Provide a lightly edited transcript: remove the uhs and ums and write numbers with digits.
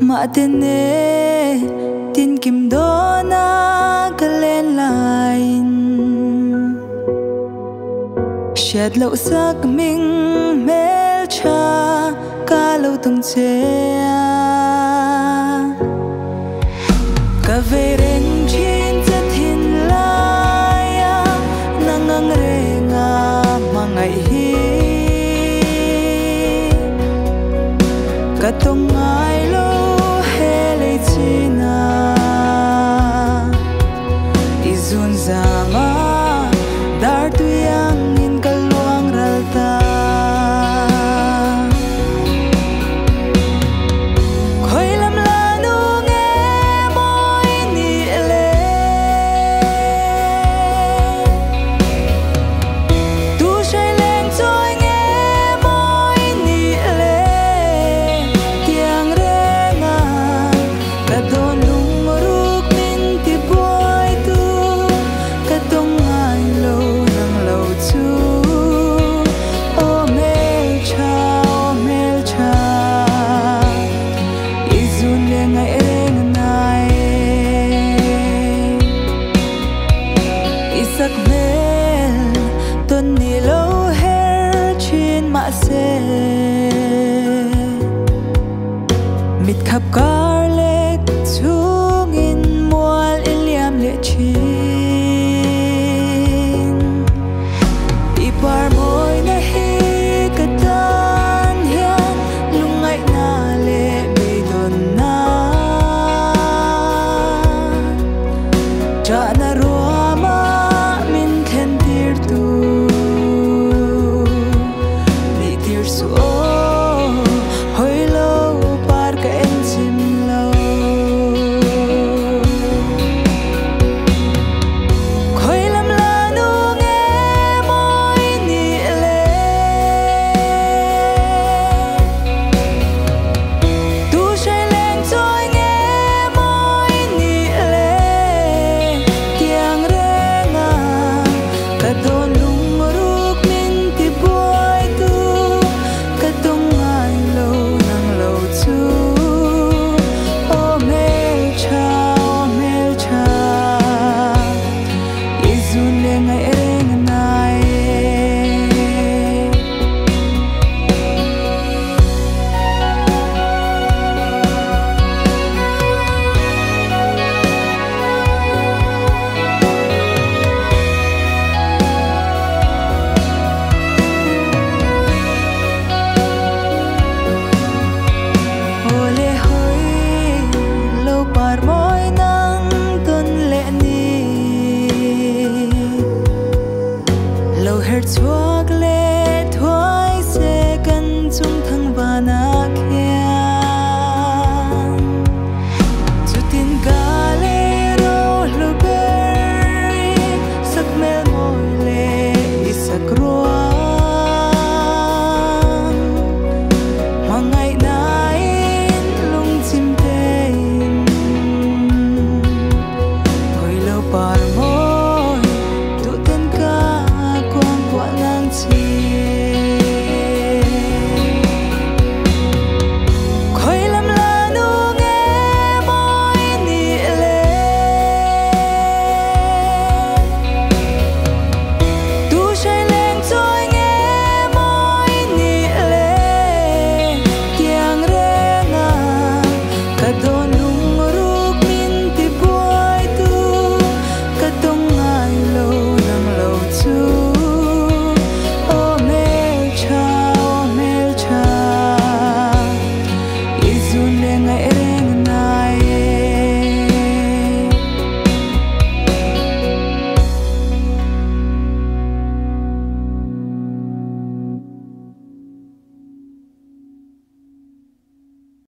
mà tên nè tin kim đó na cái lên lại sét lâu sắc mình mê cha cả lâu tung che cả về đến trên rất thiên lai nang ngang re nga mà ngày hi cả tung ai lâu he lệ china izun zama dar tu yang in kaluang ralta khoi lam la nu nghe môi ni le tu say lên trôi nghe môi ni le tiếng re nga cả don lung ruk min ti boy tu cả tông ai lâu nang lâu chu o mel cha izun le ngai reng nai isak mel ton ni lâu her chin ma se mit khap ka